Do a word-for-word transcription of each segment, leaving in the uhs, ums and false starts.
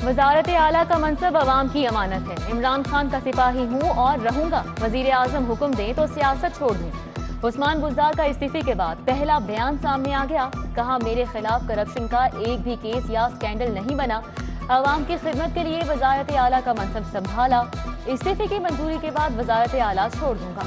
वजारत आला का मनसब अवाम की अमानत है। इमरान खान का सिपाही हूँ और रहूंगा। वजीर आजम हुक्म दे तो सियासत छोड़ दूँ। उस्मान बुज़दार का इस्तीफे के बाद पहला बयान सामने आ गया। कहा, मेरे खिलाफ करप्शन का एक भी केस या स्कैंडल नहीं बना। अवाम की खिदमत के लिए वजारत आला का मनसब संभाला। इस्तीफे की मंजूरी के बाद वजारत आला छोड़ दूंगा।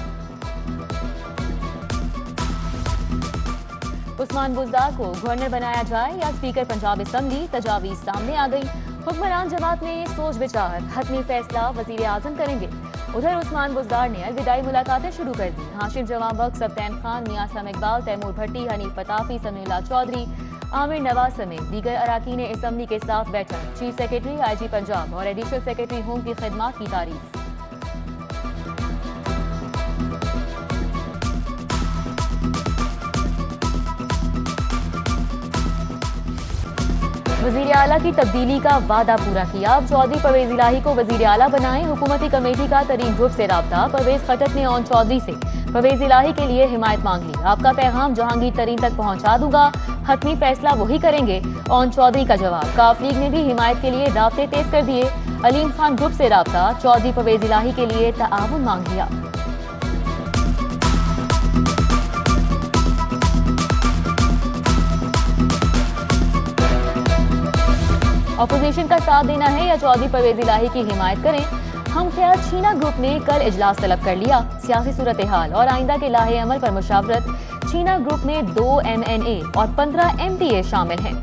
उस्मान बुज़दार को गवर्नर बनाया जाए या स्पीकर पंजाब असम्बली, तजावीज सामने आ गई। हुक्मरान जमात में सोच विचार, हतमी फैसला वजीर आजम करेंगे। उधर उस्मान बुज़दार ने अलविदाई मुलाकातें शुरू कर दी। हाशिम जवां बख्श, सफ्तान खान, मियां सम इकबाल, तैमूर भट्टी, हनीफ पताफी, समीउल्लाह चौधरी, आमिर नवाज समेत दीगर अराकीन असम्बली के साथ बैठक। Chief secretary I G Punjab और एडिशनल सेक्रेटरी होम की खिदमत की तारीफ। वजीर आला की तब्दीली का वादा पूरा किया। अब चौधरी परवेज इलाही को वजीर आला बनाएं। हुकूमती कमेटी का तरीन ग्रुप से राब्ता। परवेज खटक ने ऑन चौधरी से परवेज इलाही के लिए हिमायत मांग ली। आपका पैगाम जहांगीर तरीन तक पहुंचा दूंगा, हतमी फैसला वही करेंगे। ऑन चौधरी का जवाब। काफ लीग ने भी हिमायत के लिए राब्ते तेज कर दिए। अलीम खान ग्रुप से राब्ता। चौधरी परवेज इलाही के लिए ताउन मांग लिया। अपोजिशन का साथ देना है या चौधरी परवेज इलाही की हिमायत करें। हम ख्याल छीना ग्रुप ने कल इजलास तलब कर लिया। सियासी सूरत हाल और आइंदा के लाहे अमल पर मुशावरत। छीना ग्रुप में दो एम एन ए और पंद्रह एम पी ए शामिल हैं।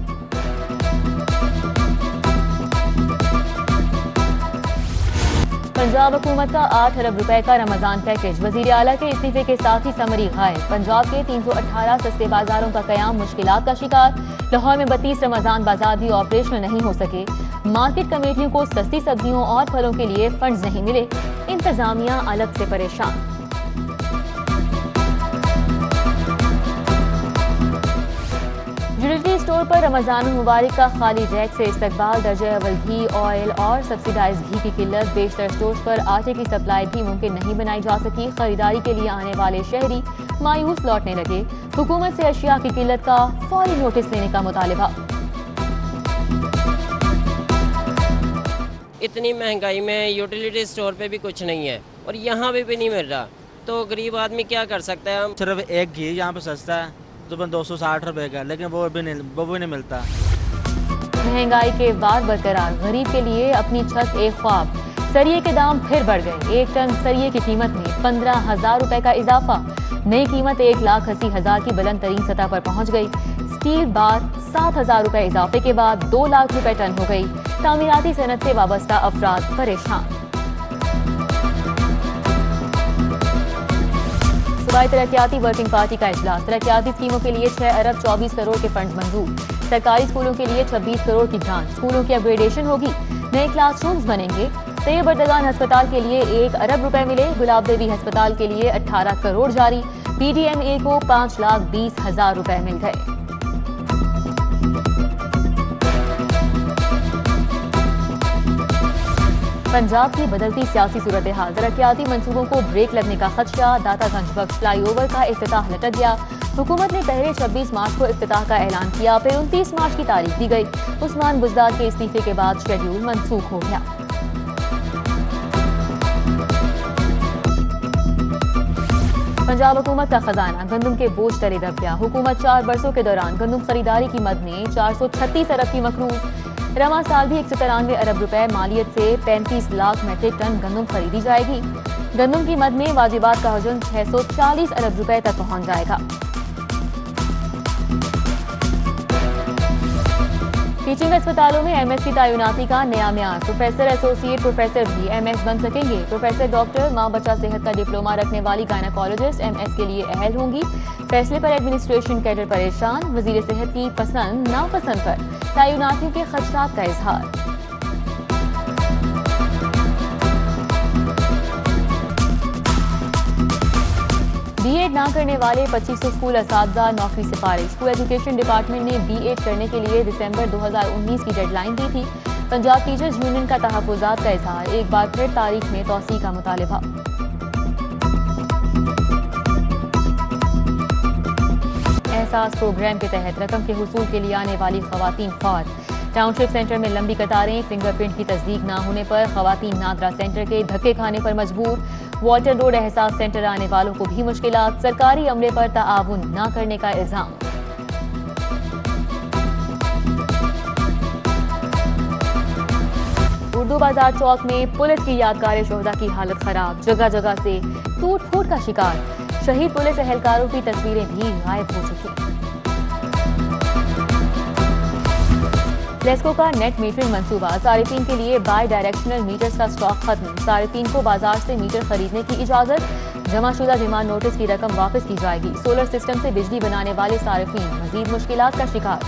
पंजाब हुकूमत का आठ अरब रुपए का रमजान पैकेज। वजीर आला के इस्तीफे के साथ ही समरी गायब। पंजाब के तीन सौ अठारह सस्ते बाजारों का कयाम मुश्किलात का शिकार। लाहौर में बत्तीस रमजान बाजार भी ऑपरेशनल नहीं हो सके। मार्केट कमेटियों को सस्ती सब्जियों और फलों के लिए फंड्स नहीं मिले। इंतजामिया अलग से परेशान। यूटिलिटी स्टोर पर रमजान मुबारक का खाली रैक से इस्तकबाल। दर्जे अव्वल घी, ऑयल और सब्सिडाइज घी की किल्लत। बेशतर स्टोर्स पर आटे की सप्लाई भी मुमकिन नहीं बनाई जा सकी। खरीदारी के लिए आने वाले शहरी मायूस लौटने लगे। हुकूमत से अशिया की किल्लत का फौरी नोटिस लेने का मुतालिबा। इतनी महंगाई में यूटिलिटी स्टोर पे भी कुछ नहीं है और यहाँ पे भी नहीं मिल रहा, तो गरीब आदमी क्या कर सकता है। हम सिर्फ एक घी यहाँ पे सस्ता है तो दो सौ साठ रुपए का, लेकिन वो भी नहीं वो भी नहीं मिलता। महंगाई के बाद बरकरार। गरीब के लिए अपनी छत एक ख्वाब। सरिये के दाम फिर बढ़ गए। एक टन सरिये की कीमत में पंद्रह हजार रुपए का इजाफा। नई कीमत एक लाख अस्सी हजार की बुलंद तरीन सतह पर पहुंच गई। स्टील बार सात हजार रुपए इजाफे के बाद दो लाख रुपए टन हो गई। तामीराती सनत से वाबस्ता अफराद परेशान। सूबाई तरक्याती वर्किंग पार्टी का इजलास। तरक्याती स्कीमों के लिए छह अरब चौबीस करोड़ के फंड मंजूर। सरकारी स्कूलों के लिए छब्बीस करोड़ की ग्रांट। स्कूलों की अपग्रेडेशन होगी। नए क्लासरूम्स बनेंगे। तैयब बर्दगान अस्पताल के लिए एक अरब रुपए मिले। गुलाब देवी अस्पताल के लिए अठारह करोड़ जारी। पी डी एम ए को पाँच लाख बीस हजार रुपए मिल गए। पंजाब की बदलती सियासी सूरत हाल। तरक्याती मंसूबों को ब्रेक लगने का खदशा। दातागंज बख्श फ्लाईओवर का इफ्तिताह लटक गया। हुकूमत ने पहले छब्बीस मार्च को इफ्तिताह का ऐलान किया, फिर उनतीस मार्च की तारीख दी गई। उस्मान बुज़दार के इस्तीफे के बाद शेड्यूल मनसूख हो गया। पंजाब हुकूमत का खजाना गंदम के बोझ तले दब गया। हुकूमत चार बरसों के दौरान गंदम खरीदारी की मद में चार सौ छत्तीस अरब की मकरूज। रवा साल भी एक सौ तिरानवे अरब रुपए मालियत से पैंतीस लाख मेट्रिक टन गंदम खरीदी जाएगी। गंदम की मद में वाजिबात का हजम छह सौ चालीस अरब रुपए तक पहुंच जाएगा। टीचिंग अस्पतालों में एम एस की तैनाती का नया म्यार। प्रोफेसर, एसोसिएट प्रोफेसर भी एम एस बन सकेंगे। प्रोफेसर डॉक्टर माँ बच्चा सेहत का डिप्लोमा रखने वाली गायनेकोलॉजिस्ट एम एस के लिए अहल होंगी। फैसले पर एडमिनिस्ट्रेशन कैडर परेशान। वजीर सेहत की पसंद नापसंद पर तैनातियों के खदशात का इजहार। बी एड ना करने वाले पच्चीस सौ स्कूल असातिज़ा नौकरी से फारिग। स्कूल एजुकेशन डिपार्टमेंट ने बी एड करने के लिए दिसंबर दो हज़ार उन्नीस की डेडलाइन दी थी। पंजाब टीचर्स यूनियन का तहफ़्फ़ुज़ात का इजहार। एक बार फिर तारीख में तौसी का मुतालिबा। एहसास प्रोग्राम के तहत रकम के हुसूल के लिए आने वाली ख़वातीन ख्वार। टाउनशिप सेंटर में लंबी कतारें, फिंगरप्रिंट की तस्दीक न होने पर खवातीन नादरा सेंटर के धक्के खाने पर मजबूर। वाल्टन रोड एहसास सेंटर आने वालों को भी मुश्किलात, सरकारी अमले पर ताआवुन न करने का इल्जाम। उर्दू बाजार चौक में पुलिस की यादगार शोहदा की हालत खराब, जगह जगह से टूट फूट का शिकार। शहीद पुलिस एहलकारों की तस्वीरें भी गायब हो चुकी। लेस्को का नेट मीटरिंग मंसूबा, साढ़े तीन के लिए बाई डायरेक्शनल मीटर्स का स्टॉक खत्म। साढ़े तीन को बाजार से मीटर खरीदने की इजाजत, जमाशुदा डिमांड नोटिस की रकम वापस की जाएगी। सोलर सिस्टम से बिजली बनाने वाले सार्फिन मजीद मुश्किलात का शिकार।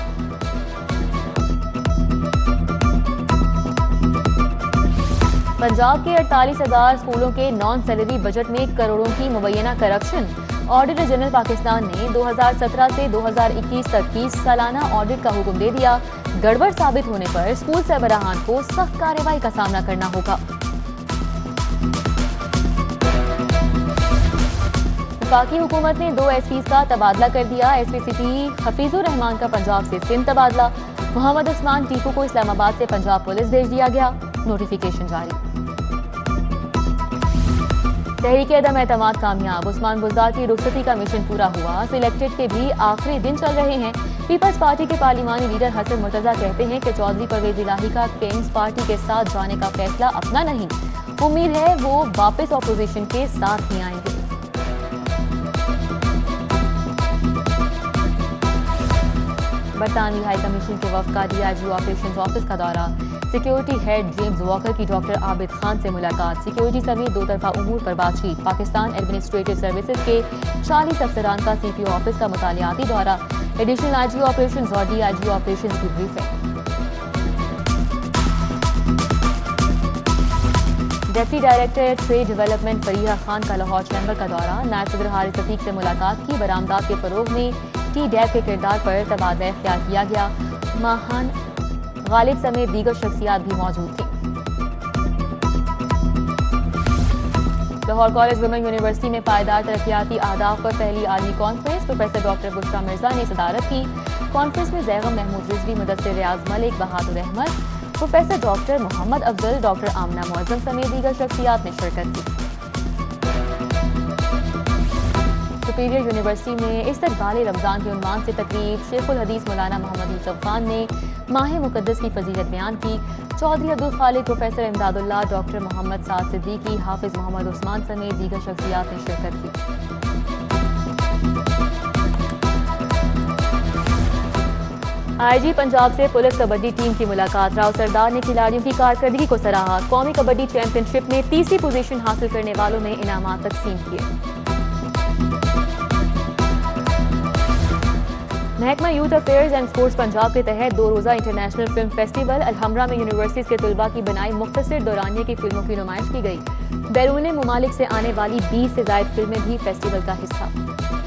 पंजाब के अड़तालीस हजार स्कूलों के नॉन सैलरी बजट में करोड़ों की मुबैना करप्शन। ऑडिटर जनरल पाकिस्तान ने दो हज़ार सत्रह से दो हज़ार इक्कीस तक की सालाना ऑडिट का हुक्म दे दिया। गड़बड़ साबित होने पर स्कूल सरबराहान को सख्त कार्रवाई का सामना करना होगा। वफाकी हुकूमत ने दो एस पीज का तबादला कर दिया। S P city Hafizur Rahman का पंजाब से सिंध तबादला। मोहम्मद उस्मान टीपू को इस्लामाबाद से पंजाब पुलिस भेज दिया गया। नोटिफिकेशन जारी। तहरीक अदम एतमाद कामयाब, उस्मान बुज़दार की रुखसती का मिशन पूरा हुआ। सिलेक्टेड के भी आखिरी दिन चल रहे हैं। पीपल्स पार्टी के पार्लिमानी लीडर हसन मुर्तजा कहते हैं कि चौधरी परवेज इलाही का किंग्स पार्टी के साथ जाने का फैसला अपना नहीं। उम्मीद है वो वापस ऑपोजिशन के साथ ही आएंगे। बरतानवी हाई कमीशन के वफद का डीआईजी ऑपरेशंस ऑफिस का दौरा। सिक्योरिटी हेड जेम्स वॉकर की डॉक्टर आबिद खान से मुलाकात। सिक्योरिटी समेत दो तरफा उमूर पर बातचीत। पाकिस्तान एडमिनिस्ट्रेटिव सर्विसेज के चालीस अफसरान का सीपीओ ऑफिस का मुतालियाती दौरा। एडिशनल आईजी ऑपरेशंस और डीआईजी ऑपरेशंस की briefing. Deputy director trade development Fariha Khan का लाहौर चैम्बर का दौरा। नायब सदर हारिस अतीक से मुलाकात की। बरामदात के फरोग में टी डैब के किरदार पर तबादला इख्तियार किया गया। माहान गालिब समेत दीगर शख्सियात भी मौजूद थी। लाहौर कॉलेज वुमेन यूनिवर्सिटी में पायदार तरक्याती आहदाफ पर पहली आलमी conference. Professor doctor Bushra Mirza ने सदारत की। कॉन्फ्रेंस में Zaigham Mahmood Rizvi, Mudassir Riaz Malik, Bahadur Ahmad, professor doctor Mohammad Afzal, doctor Amna Muazzam समेत दीगर शख्सियात ने शिरकत की। सुपीरियर यूनिवर्सिटी में इस्तकबाल रमज़ान के उन्वान से तकरीब। शेखुल हदीस मौलाना मोहम्मद यूसुफ खान ने माह मुकद्दस की फजीलत बयान की। चौधरी अब्दुल खालिक, प्रोफेसर इमदादुल्लाह, डॉक्टर मोहम्मद साद सिद्दीकी, हाफिज मोहम्मद उस्मान समेत दीगर शख्सियात ने शिरकत की। आईजी पंजाब से पुलिस कबड्डी टीम की मुलाकात। राव सरदार ने खिलाड़ियों की कारकर्दगी को सराहा। कौमी कबड्डी चैंपियनशिप में तीसरी पोजीशन हासिल करने वालों में इनामात तकसीम किए। महकमा youth affairs and sports Punjab के तहत दो रोज़ा इंटरनेशनल फिल्म फेस्टिवल अलहमरा में यूनिवर्सिटीज़ के तलबा की बनाई मुख्तसर दौरानिये की फिल्मों की नुमाइश की गई। बैरून मुमालिक से आने वाली बीस से ज़ायद फिल्में भी फेस्टिवल का हिस्सा।